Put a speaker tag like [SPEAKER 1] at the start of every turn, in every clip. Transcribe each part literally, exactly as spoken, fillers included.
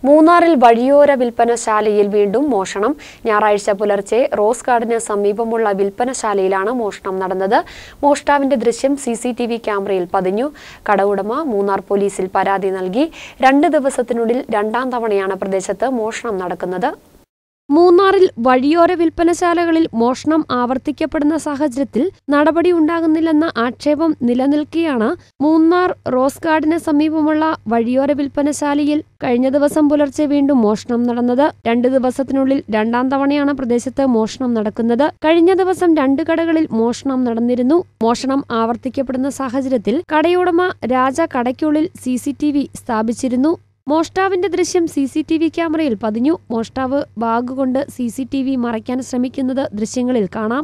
[SPEAKER 1] മൂന്നാറിൽ വഴിയോര വിൽപ്പനശാലയിൽ വീണ്ടും മോഷണം. ഞായറാഴ്ച പുലർച്ചെ റോസ് ഗാർഡന് സമീപമുള്ള വിൽപ്പനശാലയിലാണ് മോഷണം നടന്നത്. മോഷ്ടാവിന്റെ ദൃശ്യം സി സി ടി വി ക്യാമറയിൽ പതിഞ്ഞു. കടഉടമ മൂന്നാർ പോലീസിൽ പരാതി നൽകി. രണ്ട് ദിവസത്തിനുള്ളിൽ രണ്ടാം തവണയാണ് പ്രദേശത്ത് മോഷണം നടക്കുന്നത്. മൂന്നാറിൽ വഴിയോര വിൽപ്പനശാലകളിൽ മോഷണം ആവർത്തിക്കപ്പെടുന്ന സാഹചര്യത്തിൽ നടപടി ഉണ്ടാകുന്നില്ലെന്ന ആക്ഷേപം നിലനിൽക്കെയാണ് മൂന്നാർ റോസ് ഗാർഡന് സമീപമുള്ള വഴിയോര വിൽപ്പനശാലയിൽ കഴിഞ്ഞ ദിവസം പുലർച്ചെ വീണ്ടും മോഷണം നടന്നത്. രണ്ട് ദിവസത്തിനുള്ളിൽ രണ്ടാം തവണയാണ് പ്രദേശത്ത് മോഷണം നടക്കുന്നത്. കഴിഞ്ഞ ദിവസം രണ്ട് കടകളിൽ മോഷണം നടന്നിരുന്നു. മോഷണം ആവർത്തിക്കപ്പെടുന്ന സാഹചര്യത്തിൽ കടയുടമ രാജ കടയ്ക്കുള്ളിൽ സി സി ടി വി സ്ഥാപിച്ചിരുന്നു. മോഷ്ടാവിന്റെ ദൃശ്യം സി സി ടി വി ക്യാമറയിൽ പതിഞ്ഞു. മോഷ്ടാവ് ബാഗ് കൊണ്ട് സി സി ടി വി മറയ്ക്കാൻ ശ്രമിക്കുന്നത് ദൃശ്യങ്ങളിൽ കാണാം.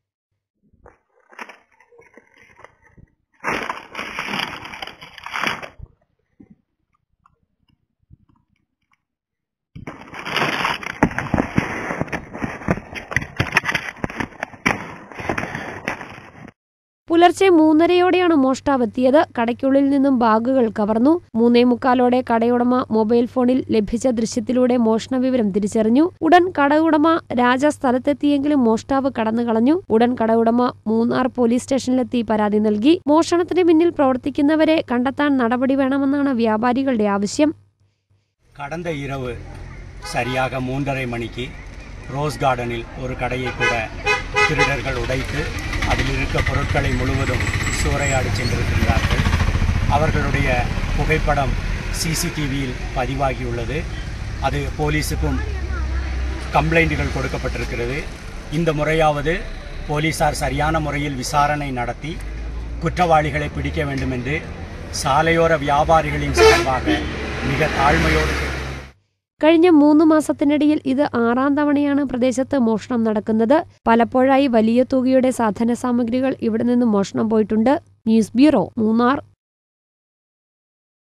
[SPEAKER 1] പുലർച്ചെ മൂന്നരയോടെയാണ് മോഷ്ടാവ് എത്തിയത്. കടയ്ക്കുള്ളിൽ നിന്നും ബാഗുകൾ കവർന്നു. മൂന്നേ മുക്കാലോടെ കടയുടമ മൊബൈൽ ഫോണിൽ ലഭിച്ച ദൃശ്യത്തിലൂടെ മോഷണ വിവരം തിരിച്ചറിഞ്ഞു. ഉടൻ കടയുടമ രാജ സ്ഥലത്തെത്തിയെങ്കിലും മോഷ്ടാവ് കടന്നുകളഞ്ഞു. ഉടൻ കടയുടമ മൂന്നാർ പോലീസ് സ്റ്റേഷനിലെത്തി പരാതി നൽകി. മോഷണത്തിന് പിന്നിൽ പ്രവർത്തിക്കുന്നവരെ കണ്ടെത്താൻ നടപടി വേണമെന്നാണ് വ്യാപാരികളുടെ ആവശ്യം.
[SPEAKER 2] கடந்த இரவு சரியாக மூன்றரை மணிக்கு ரோஸ் கார்டனில் ஒரு கடையை கூட திருடர்கள் உடைத்து அதில் இருக்க பொருட்களை முழுவதும் சூறையாடி சென்றிருக்கிறார்கள். அவர்களுடைய புகைப்படம் சிசிடிவியில் பதிவாகியுள்ளது. அது போலீஸுக்கும் கம்ப்ளைண்ட்டுகள் கொடுக்கப்பட்டிருக்கிறது. இந்த முறையாவது போலீசார் சரியான முறையில் விசாரணை நடத்தி குற்றவாளிகளை பிடிக்க வேண்டும் என்று சாலையோர வியாபாரிகளின் சார்பாக மிக தாழ்மையோடு
[SPEAKER 1] കഴിഞ്ഞ മൂന്ന് മാസത്തിനിടയിൽ ഇത് ആറാം തവണയാണ് പ്രദേശത്ത് മോഷണം നടക്കുന്നത്. പലപ്പോഴായി വലിയ തുകയുടെ സാധന സാമഗ്രികൾ ഇവിടെ നിന്നും മോഷണം പോയിട്ടുണ്ട്. News bureau, Munnar.